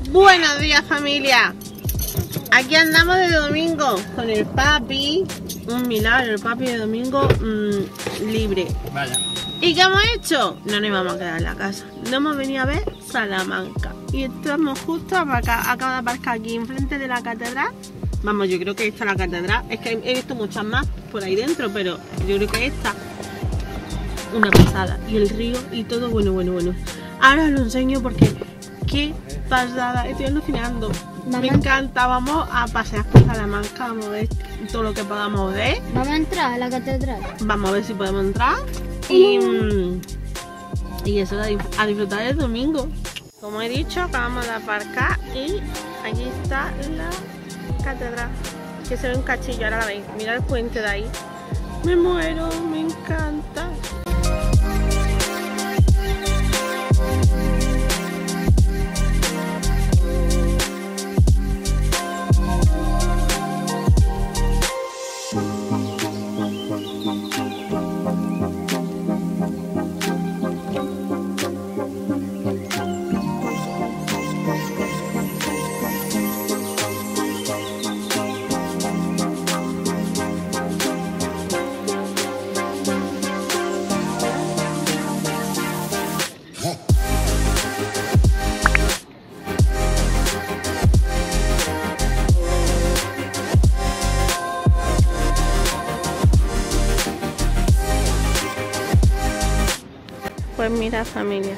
Buenos días, familia. Aquí andamos de domingo con el papi. Un milagro, el papi de domingo libre. Vaya. ¿Y qué hemos hecho? No nos íbamos a quedar en la casa. Nos hemos venido a ver Salamanca. Y estamos justo acá, acabo de aparcar aquí enfrente de la catedral. Vamos, yo creo que esta es la catedral. Es que he visto muchas más por ahí dentro, pero yo creo que esta. Una pasada. Y el río y todo bueno. Ahora os lo enseño porque qué pasada. Estoy alucinando. Mamá. Me encanta. Vamos a pasear por Salamanca. Vamos a ver todo lo que podamos ver. Vamos a entrar a la catedral. Vamos a ver si podemos entrar. Y eso, a disfrutar del domingo. Como he dicho, acabamos de aparcar y aquí está la catedral. Que se ve un cachillo, ahora la veis. Mira el puente de ahí. Me muero, me encanta. Pues mira, familia,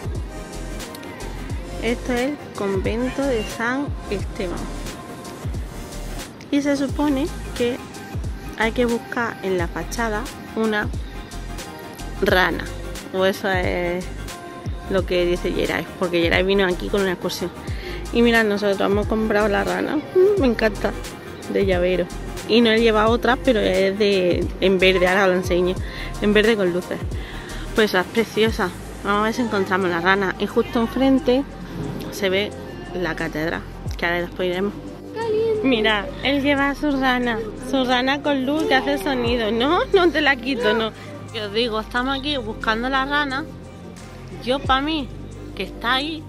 esto es el convento de San Esteban y se supone que hay que buscar en la fachada una rana, o eso es lo que dice Geray, porque Geray vino aquí con una excursión y mirad, nosotros hemos comprado la rana. Me encanta, de llavero, y no he llevado otra, pero es en verde, ahora os lo enseño, en verde con luces. Pues es preciosa. Vamos a ver si encontramos la rana. Y justo enfrente se ve la catedral, que ahora después iremos. Mira, él lleva su rana con luz que hace sonido. No, no te la quito, no. Yo os digo, estamos aquí buscando la rana. Yo para mí, que está ahí,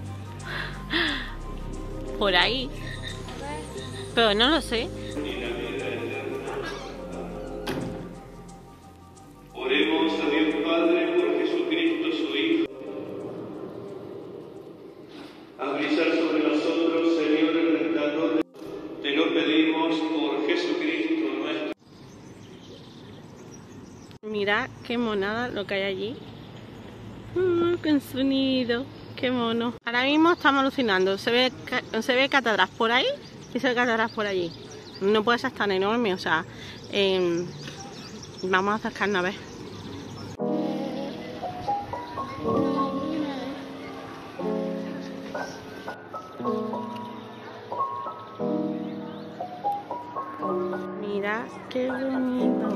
por ahí, pero no lo sé. Oremos a Dios Padre por Jesucristo su Hijo. Haz brillar sobre nosotros, Señor, el resplandor de... Te lo pedimos por Jesucristo nuestro. Mirad qué monada lo que hay allí. Qué sonido, qué mono. Ahora mismo estamos alucinando. Se ve catedral por ahí y se ve catedral por allí. No puede ser tan enorme, o sea, vamos a acercarnos a ver. Mira qué bonito.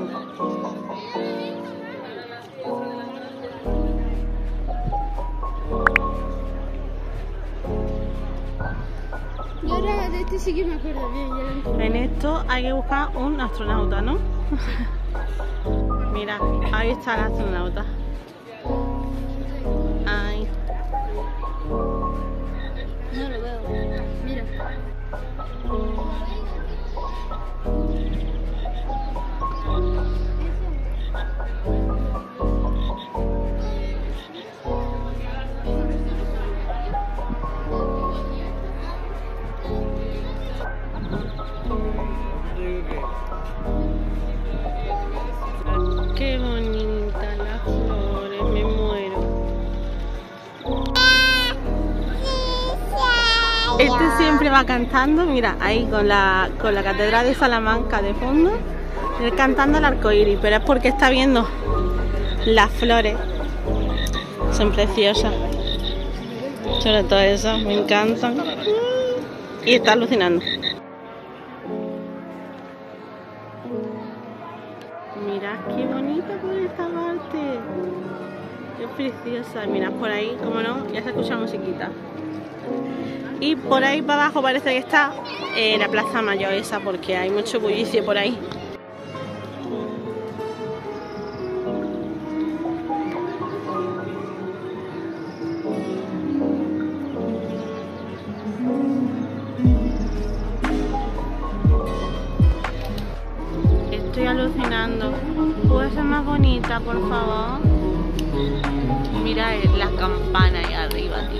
Yo ahora de este sí que me acuerdo bien. Ya lo encontré. En esto hay que buscar un astronauta, ¿no? Mira, ahí está el astronauta. Ahí. No lo veo. Mira. Qué bonita las flores, me muero. Este siempre va cantando, mira, ahí con la catedral de Salamanca de fondo, él cantando el arco iris, pero es porque está viendo las flores, son preciosas, sobre todo esas, me encantan, y está alucinando. Mirad qué bonita por esta parte, es preciosa. Mirad por ahí, como no, ya se escucha musiquita. Y por ahí para abajo parece que está la Plaza Mayor esa, porque hay mucho bullicio por ahí. cosa más bonita, por favor. Mira las campanas ahí arriba, tío.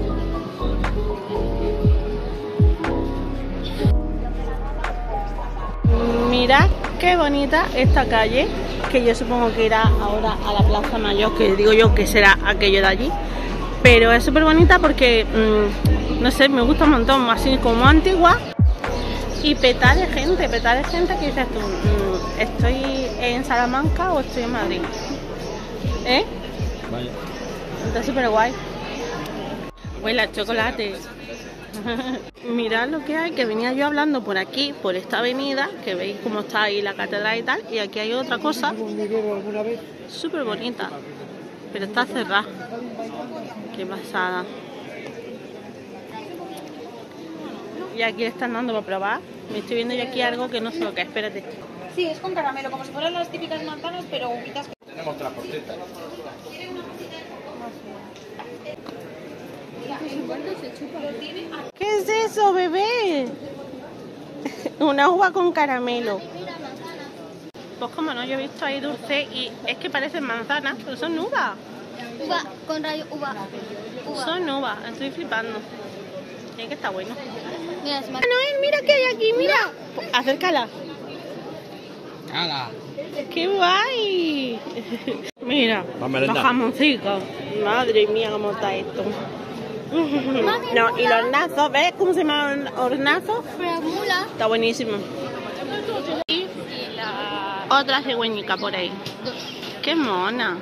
Mirad qué bonita esta calle, que yo supongo que irá ahora a la Plaza Mayor, que digo yo que será aquello de allí. Pero es súper bonita porque, no sé, me gusta un montón, así como antigua. Y peta de gente que dices tú, ¿estoy en Salamanca o estoy en Madrid? ¿Eh? Vaya. Está súper guay. Huele a chocolate. Mirad lo que hay, que venía yo hablando por aquí, por esta avenida, que veis cómo está ahí la catedral y tal, y aquí hay otra cosa súper bonita, pero está cerrada. Qué pasada. Y aquí le están dando para probar. Me estoy viendo yo aquí algo que no sé lo que es, espérate. Sí, es con caramelo, como si fueran las típicas manzanas, pero unitas. Tenemos transportista. ¿Qué es eso, bebé? Una uva con caramelo. Pues como no, yo he visto ahí dulce y es que parecen manzanas, pero son uvas. Uva, con rayo, uva. Son uvas, estoy flipando. Es que está bueno. Mira, se me ha... Noel, mira qué hay aquí, mira. Acércala. ¡Hala! ¡Qué guay! Mira, Va a merendar. los jamoncicos. Madre mía, cómo está esto. No, y los hornazos, ¿ves cómo se llaman hornazos? Framula. Está buenísimo. Y otra cigüeñica por ahí. ¡Qué mona!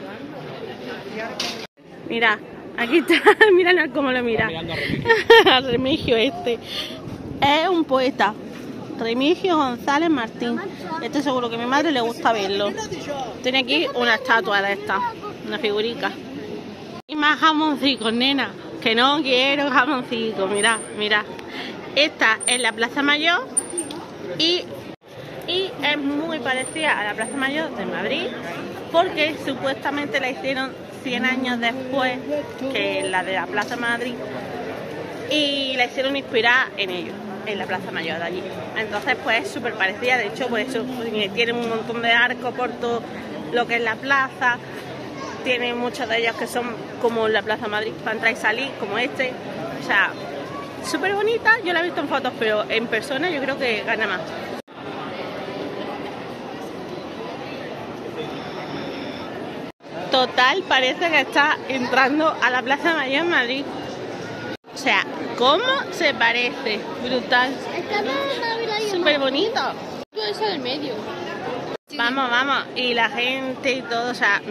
Mira, aquí está. Mira cómo lo mira. Al Remigio este. Es un poeta. Remigio González Martín. Estoy seguro que a mi madre le gusta verlo. Tiene aquí una estatua de esta, una figurica. Y más jamoncicos, nena. Que no quiero jamoncicos. Mira, mira. Esta es la Plaza Mayor y es muy parecida a la Plaza Mayor de Madrid porque supuestamente la hicieron 100 años después que la de la Plaza Madrid y la hicieron inspirada en ello, en la Plaza Mayor de allí. Entonces pues es súper parecida, de hecho por eso tiene un montón de arcos por todo lo que es la plaza, tiene muchos de ellos que son como la Plaza Madrid para entrar y salir, como este, o sea, súper bonita. Yo la he visto en fotos, pero en persona yo creo que gana más. Total, parece que está entrando a la Plaza Mayor en Madrid. O sea, ¿cómo se parece? Brutal. Súper bonito. Todo eso del medio. Vamos, vamos. Y la gente y todo, o sea...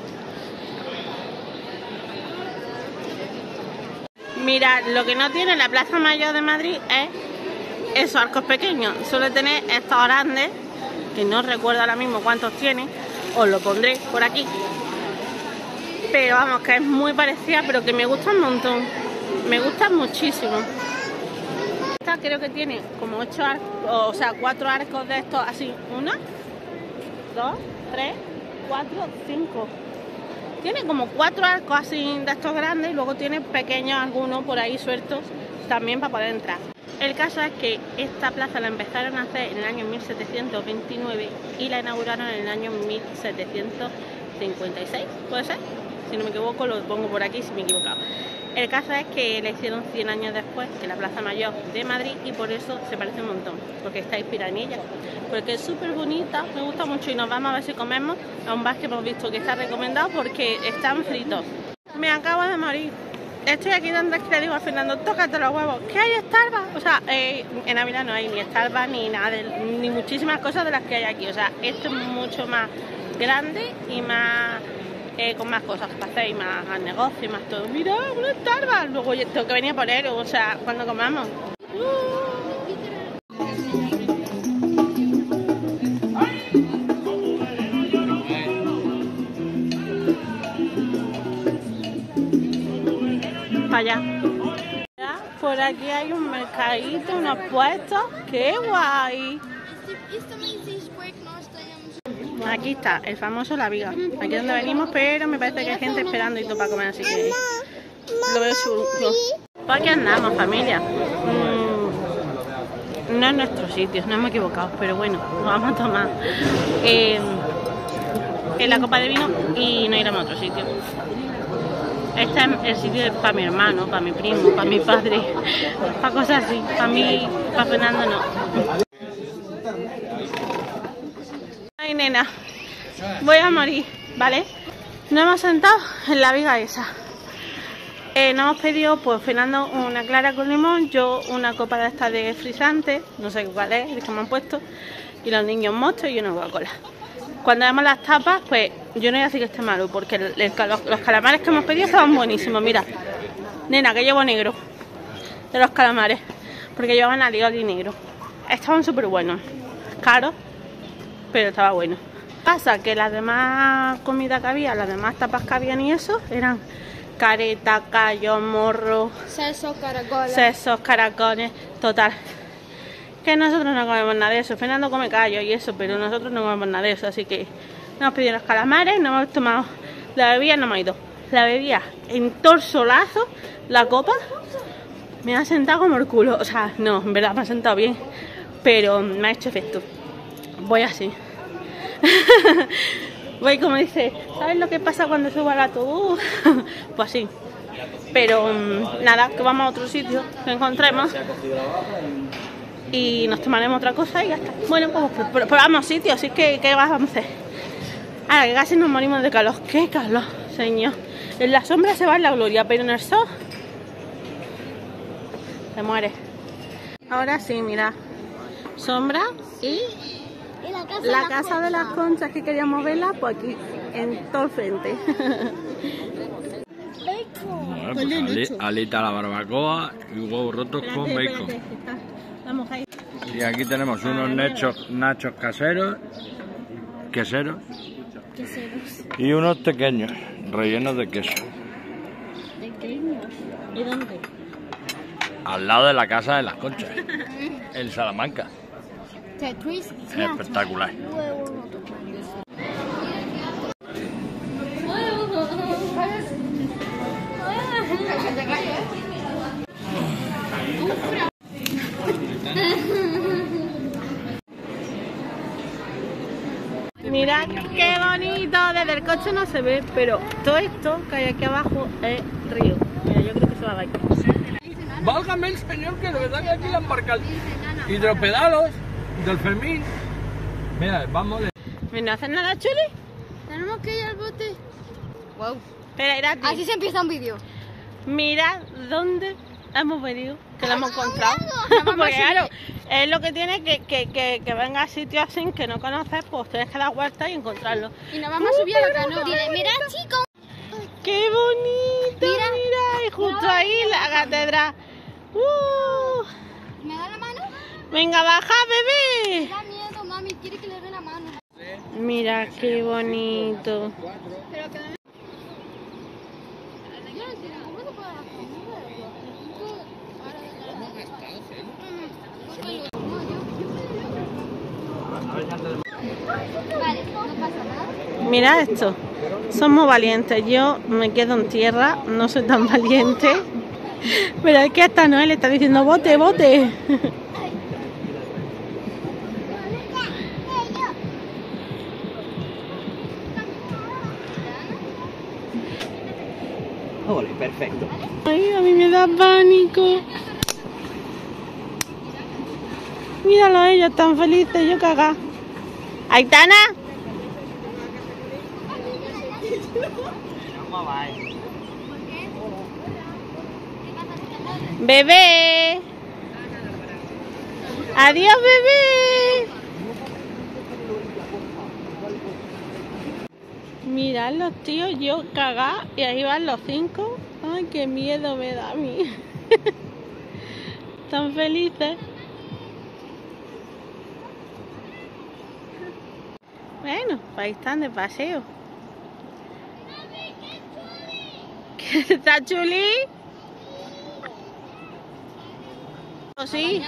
Mira, lo que no tiene la Plaza Mayor de Madrid es esos arcos pequeños. Suele tener estos grandes, que no recuerdo ahora mismo cuántos tiene. Os lo pondré por aquí. Pero vamos, que es muy parecida, pero que me gusta un montón. Me gusta muchísimo. Esta creo que tiene como 8 arcos, o sea, 4 arcos de estos así. 1, 2, 3, 4, 5. Tiene como 4 arcos así de estos grandes y luego tiene pequeños algunos por ahí sueltos también para poder entrar. El caso es que esta plaza la empezaron a hacer en el año 1729 y la inauguraron en el año 1756, ¿puede ser? Si no me equivoco, lo pongo por aquí si me he equivocado. El caso es que la hicieron 100 años después que la Plaza Mayor de Madrid y por eso se parece un montón, porque está inspirada en ella. Porque es súper bonita, me gusta mucho y nos vamos a ver si comemos a un bar que hemos visto que está recomendado porque están fritos. Me acabo de morir. Estoy aquí dando que le digo a Fernando, tócate los huevos. ¿Qué hay Starbucks? O sea, en Ávila no hay ni Starbucks ni nada, ni muchísimas cosas de las que hay aquí. O sea, esto es mucho más grande y más... con más cosas para hacer y más negocio y más todo. Mira, un Starbucks. Luego tengo que venir a poner, o sea, cuando comamos. Para allá. Por aquí hay un mercadito, unos puestos. ¡Qué guay! Aquí está, el famoso La Viga. Aquí es donde venimos, pero me parece que hay gente esperando y todo para comer, así que lo veo chulo. ¿Por aquí andamos, familia? No es nuestro sitio, no hemos equivocado, pero bueno, nos vamos a tomar en la copa de vino y no iremos a otro sitio. Este es el sitio para mi hermano, para mi primo, para mi padre, para cosas así. Para mí, para Fernando no. Ay, nena, voy a morir, ¿vale? Nos hemos sentado en la viga esa. Nos hemos pedido, pues Fernando una clara con limón, yo una copa de esta de frisante, no sé cuál es, el que me han puesto, y los niños monstruos y una Coca-Cola. Cuando vemos las tapas, pues yo no voy a decir que esté malo, porque los calamares que hemos pedido estaban buenísimos. Mira, nena, que llevo negro de los calamares, porque llevaban alioli negro. Estaban súper buenos, caros, pero estaba bueno. Pasa que las demás comidas que había, las demás tapas que habían y eso, eran careta, callos, morro, Sesos, caracoles. sesos, caracoles, total. Que nosotros no comemos nada de eso. Fernando come callos y eso, pero nosotros no comemos nada de eso. Así que nos hemos pedido los calamares, nos hemos tomado la bebida, no me ha ido. La bebida en todo el solazo, la copa, me ha sentado como el culo. O sea, no, en verdad me ha sentado bien, pero me ha hecho efecto. Voy así. Voy como dice, ¿sabes lo que pasa cuando subo al autobús? Pues así. Pero nada, que vamos a otro sitio que encontremos y nos tomaremos otra cosa y ya está. Bueno, pues probamos sitios, así que ¿qué vamos a hacer? Ahora que casi nos morimos de calor. ¡Qué calor, señor! En la sombra se va en la gloria, pero en el sol se muere. Ahora sí, mira, sombra y la casa de las conchas que queríamos verla, pues aquí, en todo el frente. Bueno, pues alita a la barbacoa y huevos rotos con bacon. Vamos ahí. Y aquí tenemos unos nachos caseros, queseros, y unos pequeños, rellenos de queso. ¿Pequeños? ¿Y dónde? Al lado de la casa de las conchas, en Salamanca. Espectacular. Mirad qué bonito, desde el coche no se ve, pero todo esto que hay aquí abajo es río. Mira, yo creo que se va a ver. Válgame el señor, que de verdad que aquí la han marcado hidropedalos del Fermín. Mira, vamos de... ¿No hacen nada, Chuli? Tenemos que ir al bote. Wow. Espera, Irati. Así se empieza un vídeo. Mirad dónde hemos venido, que lo hemos encontrado. Vamos Porque a claro, es lo que tiene que venga a sitios así que no conoces, pues tienes que dar vueltas y encontrarlo. Y nos vamos a subir a la canoa. Mira, chicos. ¡Qué bonito! Mira, y justo ahí la catedral. ¿Me da la mano? Venga, baja, bebé. Me da miedo, mami. Quiere que le dé la mano. Mira qué bonito. Pero que... Vale, no pasa nada. Mira esto. Somos valientes. Yo me quedo en tierra, no soy tan valiente. Pero es que hasta Noel le está diciendo bote, bote. Ole, perfecto. Ay, a mí me da pánico. Míralo, ellos tan felices, yo cagá. ¡Aitana! ¡Bebé! ¡Adiós, bebé! Mirad los tíos, yo cagá y ahí van los 5. Ay, qué miedo me da a mí. Tan felices. Bueno, pues ahí están de paseo. ¿Qué está chuli? ¿O sí?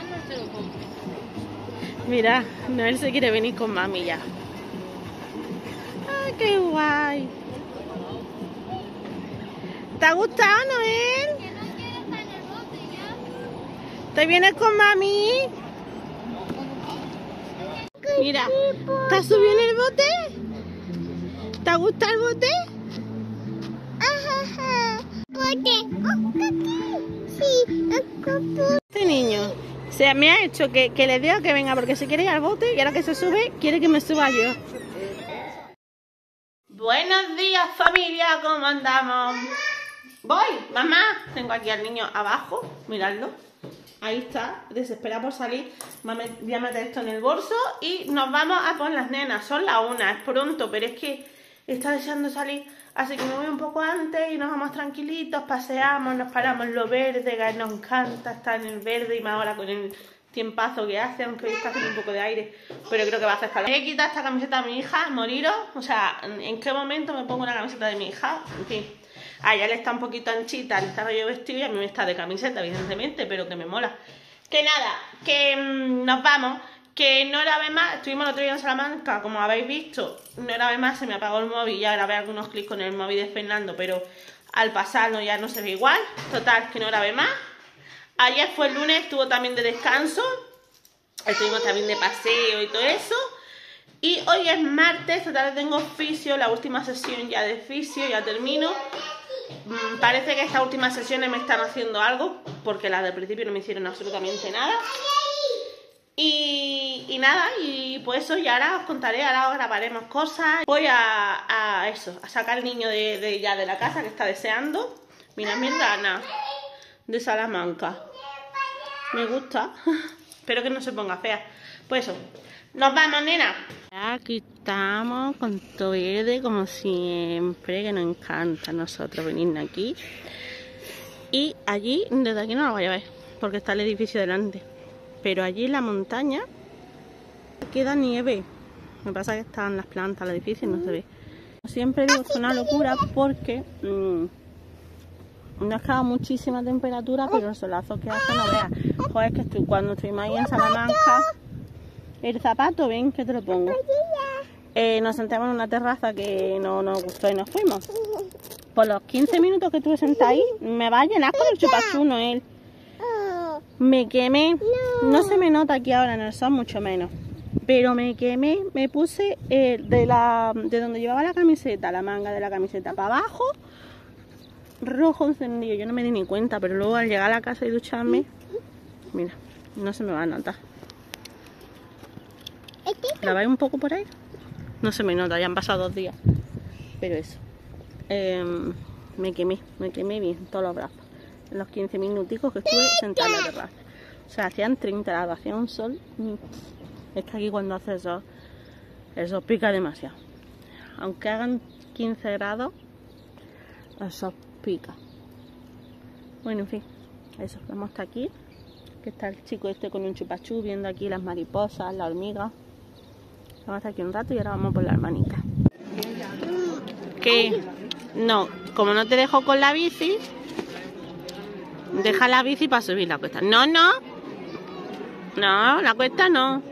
Mira, Noel se quiere venir con mami ya. ¡Ay, qué guay! ¿Te ha gustado, Noel? Que no quiere estar en el bote ya. ¿Te vienes con mami? Mira, ¿te has subido en el bote? ¿Te gusta el bote? Bote. Sí, Este niño se me ha hecho que le diga que venga porque se quiere ir al bote y ahora que se sube, quiere que me suba yo. Buenos días, familia, ¿cómo andamos? Voy, mamá. Tengo aquí al niño abajo, miradlo. Ahí está, desesperado por salir. Voy a meter esto en el bolso y nos vamos a por las nenas. Son las 1, es pronto, pero es que está deseando salir. Así que me voy un poco antes y nos vamos tranquilitos, paseamos, nos paramos en lo verde, que nos encanta estar en el verde y más ahora con el tiempazo que hace, aunque hoy está haciendo un poco de aire, pero creo que va a hacer calor. He quitado esta camiseta de mi hija, moriros, o sea, ¿en qué momento me pongo una camiseta de mi hija? En fin, a ella le está un poquito anchita, le está rollo vestido y a mí me está de camiseta, evidentemente, pero que me mola. Que nada, que nos vamos, que no grabé más, estuvimos el otro día en Salamanca, como habéis visto, no grabé más, se me apagó el móvil, ya grabé algunos clics con el móvil de Fernando, pero al pasarlo ya no se ve igual, total, que no grabé más. Ayer fue el lunes, estuvo también de descanso, estuvimos también de paseo y todo eso. Y hoy es martes, esta tarde tengo fisio, la última sesión ya de fisio, ya termino. Parece que estas últimas sesiones me están haciendo algo, porque las del principio no me hicieron absolutamente nada. Y nada, y pues eso, y ahora os contaré, ahora os grabaremos cosas. Voy a sacar al niño ya de la casa que está deseando. Mira mi rana de Salamanca. Me gusta. Espero que no se ponga fea. Pues eso. Nos vamos, nena. Aquí estamos con todo verde como siempre, que nos encanta a nosotros venir aquí. Y allí, desde aquí no lo voy a ver, porque está el edificio delante. Pero allí en la montaña queda nieve. Me pasa que están las plantas, el edificio y no se ve. Siempre digo que es una locura porque no ha quedado muchísima temperatura, pero el solazo que hace no veas. Joder, es que cuando estuvimos ahí en Salamanca, el zapato, ven que te lo pongo. Nos sentamos en una terraza que no nos gustó y nos fuimos. Por los 15 minutos que estuve sentada ahí, me va a llenar con el chupachú, Noel. Me quemé. No se me nota aquí ahora en el sol, mucho menos. Pero me quemé, me puse de donde llevaba la camiseta, la manga de la camiseta para abajo, rojo encendido. Yo no me di ni cuenta, pero luego al llegar a la casa y ducharme, mira, no se me va a notar. ¿La veis un poco por ahí? No se me nota, ya han pasado 2 días. Pero eso. Me quemé bien todos los brazos. En los 15 minuticos que estuve sentada en la terraza. O sea, hacían 30 grados, hacía un sol. Es que aquí cuando hace sol, eso pica demasiado. Aunque hagan 15 grados, eso pica. Bueno, en fin, eso, vamos hasta aquí. Que está el chico este con un chupachú viendo aquí las mariposas, las hormigas. Vamos hasta aquí un rato y ahora vamos por la hermanita. ¿Qué? No, como no te dejo con la bici, deja la bici para subir la cuesta. No, no. No, la cuesta no.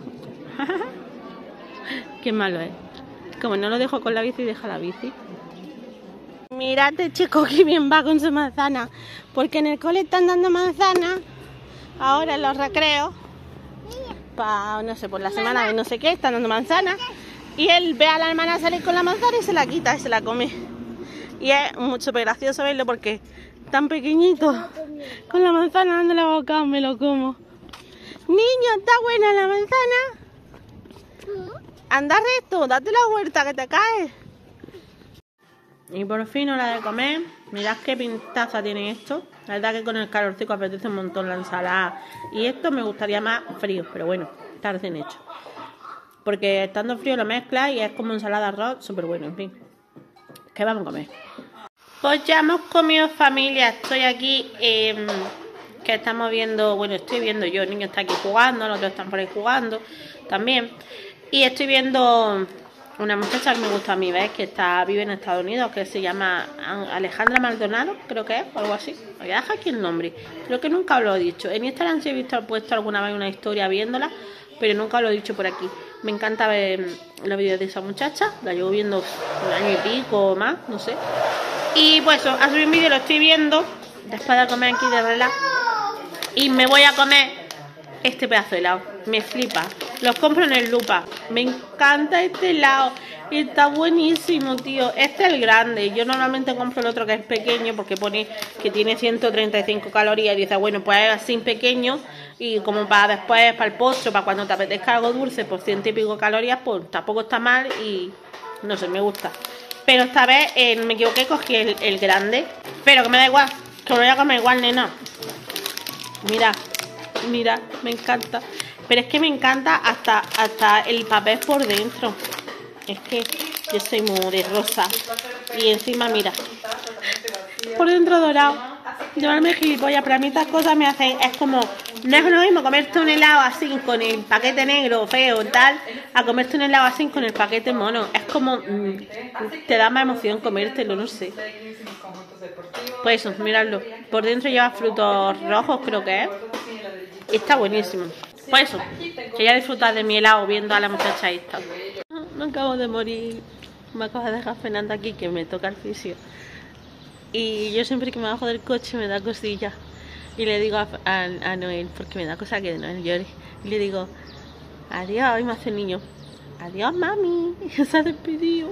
Qué malo es. Como no lo dejo con la bici, deja la bici. Mirad, chico, que bien va con su manzana. Porque en el cole están dando manzana. Ahora en los recreos. No sé, por la semana de no sé qué, están dando manzana. Y él ve a la hermana salir con la manzana y se la quita y se la come. Y es súper gracioso verlo porque tan pequeñito, con la manzana dándole la boca, me lo como. Niño, ¿está buena la manzana? Anda recto, date la vuelta que te caes. Y por fin hora de comer. Mirad qué pintaza tiene esto. La verdad que con el calorcico apetece un montón la ensalada. Y esto me gustaría más frío, pero bueno, está recién hecho. Porque estando frío lo mezcla y es como ensalada de arroz, súper bueno, en fin. ¿Qué vamos a comer? Pues ya hemos comido, familia. Estoy aquí, que estamos viendo, bueno, estoy viendo yo, el niño está aquí jugando, los otros están por ahí jugando también. Y estoy viendo una muchacha que me gusta a mí, ¿ves? Que vive en Estados Unidos, que se llama Alejandra Maldonado, creo que es, o algo así. Voy a dejar aquí el nombre. Creo que nunca os lo he dicho. En Instagram sí he puesto alguna vez una historia viéndola, pero nunca os lo he dicho por aquí. Me encanta ver los vídeos de esa muchacha. La llevo viendo un año y pico o más, no sé. Y pues eso, ha subido un vídeo, lo estoy viendo después de comer aquí de relax. Y me voy a comer este pedazo de helado. Me flipa. Los compro en el Lupa. Me encanta este helado. Y está buenísimo, tío. Este es el grande. Yo normalmente compro el otro que es pequeño porque pone que tiene 135 calorías. Y dice, bueno, pues es así pequeño. Y como para después, para el postre, para cuando te apetezca algo dulce, por 100 y pico calorías, pues tampoco está mal y no sé, me gusta. Pero esta vez me equivoqué, cogí el grande. Pero que me da igual, que lo voy a comer igual, nena. Mira, mira, me encanta. Pero es que me encanta hasta el papel por dentro. Es que yo soy muy de rosa. Y encima, mira, por dentro dorado. Llevarme gilipollas, pero a mí estas cosas me hacen... Es como... No es lo mismo comerte un helado así con el paquete negro, feo, tal, a comerte un helado así con el paquete mono. Es como... te da más emoción comértelo, no sé. Pues eso, miradlo. Por dentro lleva frutos rojos, creo que es. Y está buenísimo. Pues eso, que ya disfrutar de mi helado viendo a la muchacha esta. Me acabo de morir. Me acabo de dejar Fernanda aquí, que me toca el fisio. Y yo siempre que me bajo del coche me da cosilla. Y le digo a Noel, porque me da cosa que Noel llore. Y le digo, adiós, y me hace el niño. Adiós, mami. Y se ha despedido.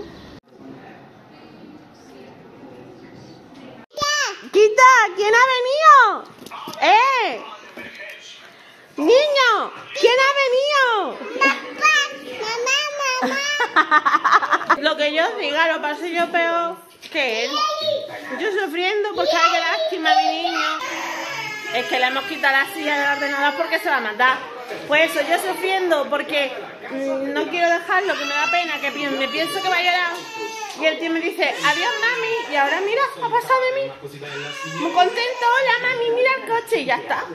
¡Quita! ¿Quién ha venido? ¡Niño! ¿Quién ha venido? Mamá. Lo que yo diga, lo pasé yo peor que él. Yo sufriendo porque hay que lástima a mi niño. Es que le hemos quitado la silla del ordenador porque se va a matar. Pues eso, yo sufriendo porque no quiero dejarlo, que me da pena, que me pienso que va a llorar. Y el tío me dice, adiós mami. Y ahora mira, ha pasado de mí. Muy contento, hola mami, mira el coche y ya está.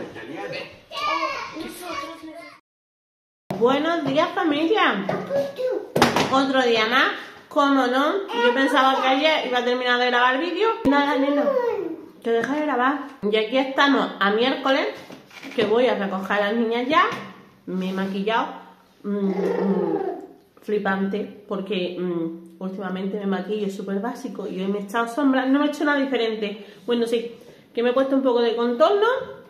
Buenos días familia. Otro día más, como no. Yo pensaba que ayer iba a terminar de grabar el vídeo. Nada, nena, te deja de grabar. Y aquí estamos a miércoles, que voy a recoger a las niñas ya. Me he maquillado. Flipante, porque últimamente me maquillo súper básico y hoy me he echado sombra. No me he hecho nada diferente. Bueno, sí, que me he puesto un poco de contorno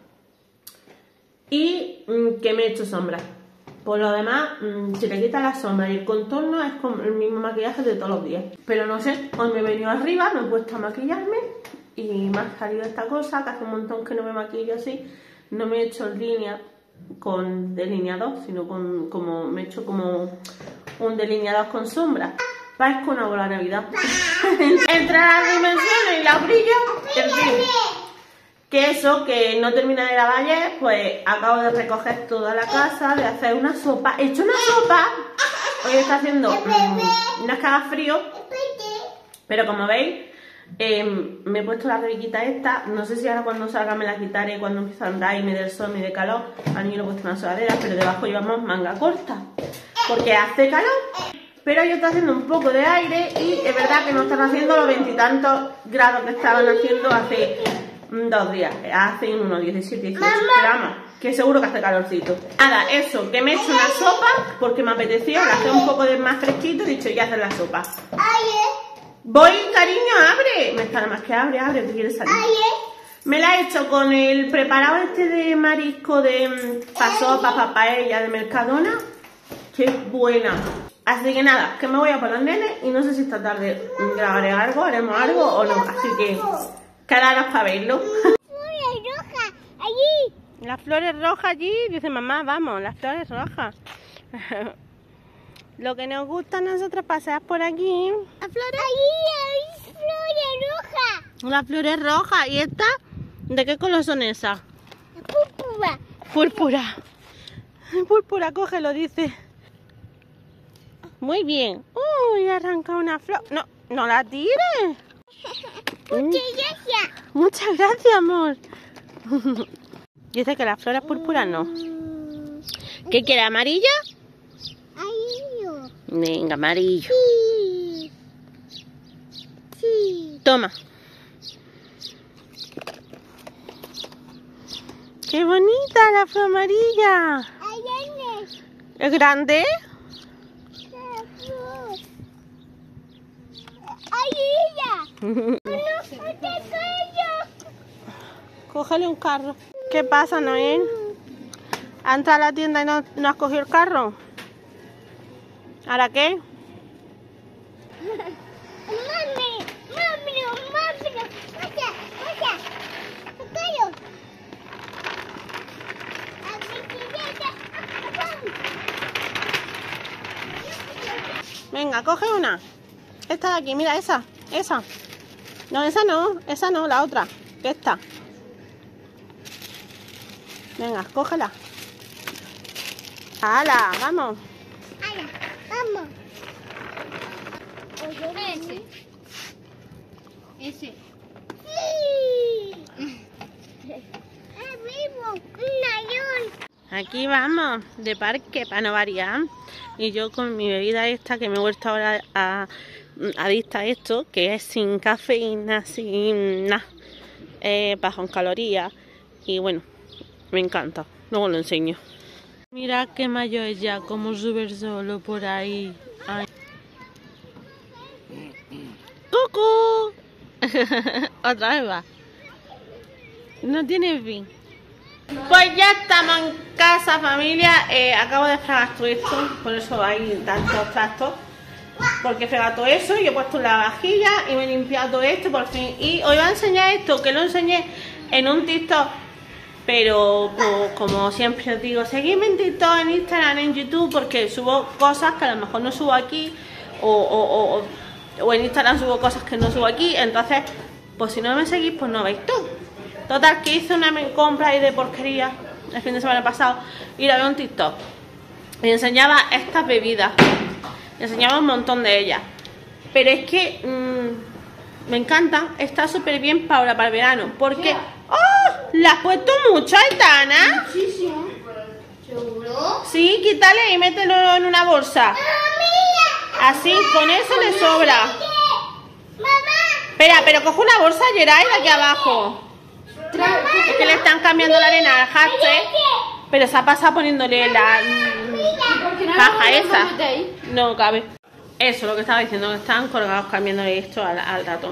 y que me he hecho sombra. Por lo demás, se le quita la sombra y el contorno es como el mismo maquillaje de todos los días. Pero no sé, hoy me he venido arriba, me he puesto a maquillarme y me ha salido esta cosa, que hace un montón que no me maquillo así. No me he hecho línea con delineador, sino como me he hecho como un delineador con sombra. Parezco una bola de Navidad. Entre las dimensiones y los brillos, en fin. Que eso, que no terminé de grabar ayer, pues acabo de recoger toda la casa, de hacer una sopa. He hecho una sopa. Hoy está haciendo no es que haga frío, pero como veis, me he puesto la rebequita esta. No sé si ahora cuando salga me la quitaré, cuando empiece a andar y me dé el sol y de calor. A mí lo he puesto una sudadera, pero debajo llevamos manga corta, porque hace calor. Pero yo estoy haciendo un poco de aire y es verdad que no están haciendo los 20 y tantos grados que estaban haciendo hace 2 días. Hace unos 17, 18. Pero vamos, que seguro que hace calorcito. Nada, eso, que me he hecho una sopa porque me apeteció, la hace un poco de más fresquito y he dicho, ya hacer la sopa. Voy, cariño, abre. Me está nada más que abre, que quieres salir. Me la he hecho con el preparado este de marisco de pasopa, papaella de Mercadona. Qué buena. Así que nada, que me voy a por los nenes y no sé si esta tarde grabaré algo, haremos algo o no. Así que quedaros para verlo. Flores rojas, allí. Las flores rojas allí, dice mamá, vamos, las flores rojas. Lo que nos gusta a nosotros pasear por aquí. Las flores. Allí hay flores rojas. Las flores rojas. ¿Y estas? ¿De qué color son esas? Púrpura. Púrpura. Púrpura, cógelo, dice. Muy bien. Uy, arranca una flor. No, no la tires. Muchas gracias. Muchas gracias, amor. Dice que las flores púrpuras no. ¿Qué quiere, amarilla? Ahí. Venga, amarillo. Sí. Sí. Toma. ¡Qué bonita la flor amarilla! Ahí viene. ¿Es grande? Cógele un carro. ¿Qué pasa, Noel? ¿Ha entrado a la tienda y no has cogido el carro? ¿Ahora qué? Venga, coge una. Esta de aquí, mira, esa. No, esa no, la otra. Esta. Venga, cógela. ¡Hala! ¡Vamos! Vamos. Ese. Sí. Abrimos un avión. Aquí vamos, de parque, para no variar. Y yo con mi bebida esta, que me he vuelto ahora adicta a esto, que es sin cafeína, sin nada, bajo en calorías. Y bueno, me encanta. Luego lo enseño. Mira qué mayo es ya, como súper solo por ahí. Ay. ¡Cucú! Otra vez va. No tiene fin. Pues ya estamos en casa, familia. Acabo de fregar todo esto, por eso hay tantos trastos. Porque he fregado todo eso y he puesto la vajilla y me he limpiado todo esto por fin. Y os iba a enseñar esto, que lo enseñé en un TikTok. Pero pues, como siempre os digo, seguidme en TikTok, en Instagram, en YouTube, porque subo cosas que a lo mejor no subo aquí. O en Instagram subo cosas que no subo aquí. Entonces, pues si no me seguís, pues no veis todo. Total, que hice una compra ahí de porquería el fin de semana pasado y la veo en TikTok. Y enseñaba estas bebidas. Y enseñaba un montón de ellas. Pero es que me encanta. Está súper bien para el verano. Porque... ¡Oh! ¿La has puesto mucho, Aitana? Muchísimo. ¿Seguro? Sí, quítale y mételo en una bolsa. Así, con eso le sobra. Espera, pero coge una bolsa, Geray, de aquí abajo. Es que le están cambiando la arena al hashtag, pero se ha pasado poniéndole la caja esa. No cabe. Eso, lo que estaba diciendo, que están colgados cambiándole esto al ratón.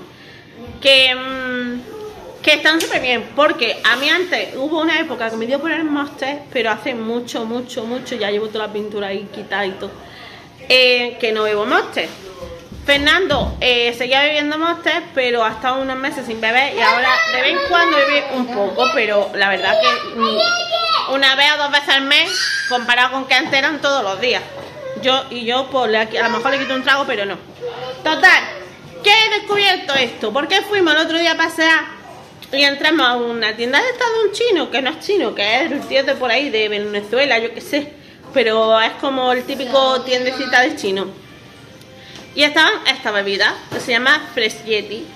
Que están súper bien, porque a mí antes hubo una época que me dio por el Monster, pero hace mucho, ya llevo toda la pintura ahí quitada y todo, que no bebo Monster. Fernando seguía bebiendo Monster, pero ha estado unos meses sin beber y ahora de vez en cuando bebe un poco, pero la verdad que una vez o dos veces al mes, comparado con que antes eran todos los días. Yo pues a lo mejor le quito un trago, pero no. Total, ¿qué he descubierto esto? Porque fuimos el otro día a pasear y entramos a una tienda de estado un chino, que no es chino, que es el tío de por ahí, de Venezuela, yo qué sé, pero es como el típico tiendecita de chino. Y estaban esta bebida, que se llama Fresh Yeti.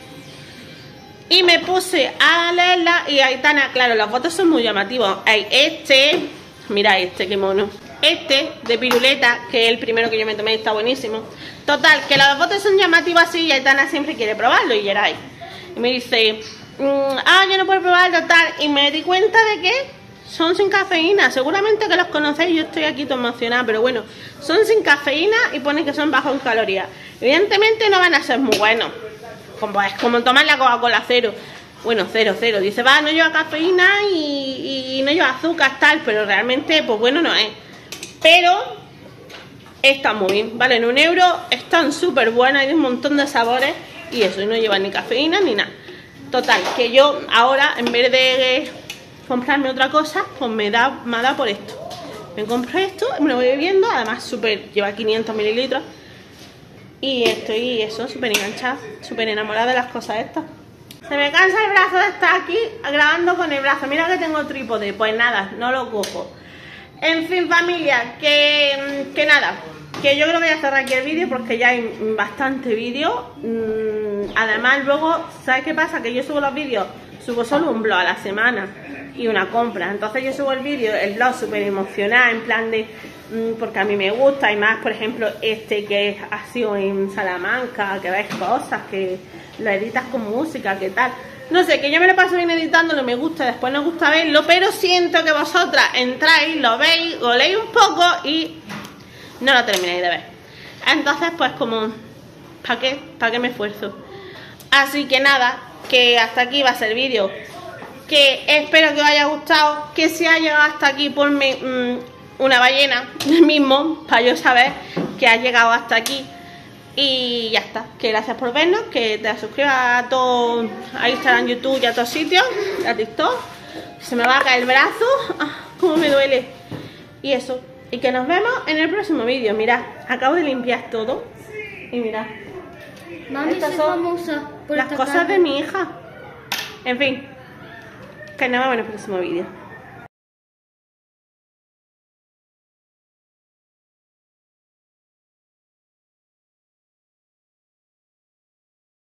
Y me puse a leerla y Aitana, claro, las fotos son muy llamativas. Hay mira qué mono. Este de piruleta, que es el primero que yo me tomé, está buenísimo. Total, que las fotos son llamativas así y Aitana siempre quiere probarlo y Geray. Y me dice, yo no puedo probarlo, tal. Y me di cuenta de que son sin cafeína. Seguramente que los conocéis, yo estoy aquí todo emocionada, pero bueno, son sin cafeína y pone que son bajos en calorías. Evidentemente no van a ser muy buenos. Es como tomar la Coca-Cola cero. Bueno, cero. Dice, no lleva cafeína y no lleva azúcar, tal, pero realmente, pues bueno, no es. Pero están muy bien, valen €1, están súper buenas, hay un montón de sabores y eso, y no llevan ni cafeína ni nada. Total, que yo ahora, en vez de comprarme otra cosa, pues me da por esto. Me compro esto, me lo voy bebiendo, además lleva 500 mililitros. Y estoy súper enganchada, súper enamorada de las cosas estas. Se me cansa el brazo de estar aquí grabando con el brazo. Mira que tengo trípode, pues nada, no lo cojo. En fin, familia, que nada, que yo creo que voy a cerrar aquí el vídeo porque ya hay bastante vídeo. Además luego, ¿sabes qué pasa? Que yo subo los vídeos, subo solo un vlog a la semana y una compra. Entonces yo subo el vlog súper emocionada, en plan de... porque a mí me gusta, y más, por ejemplo, que ha sido en Salamanca, que ves cosas, que lo editas con música, que tal. No sé, que yo me lo paso bien editándolo, me gusta, después no gusta verlo, pero siento que vosotras entráis, lo veis, lo leéis un poco y no lo termináis de ver. Entonces, pues como, ¿para qué me esfuerzo? Así que nada, que hasta aquí va a ser el vídeo. Que espero que os haya gustado, que si ha llegado hasta aquí, ponme una ballena mismo, para yo saber que ha llegado hasta aquí. Y ya está, que gracias por vernos, que te suscribas a todo, a Instagram, YouTube y a todos sitios, a TikTok. Se me va a caer el brazo, cómo me duele. Y eso, y que nos vemos en el próximo vídeo. Mirad, acabo de limpiar todo. Y mirad, Mami, estas soy son famosa por las esta cosas carne. de mi hija. En fin, que nos vemos en el próximo vídeo.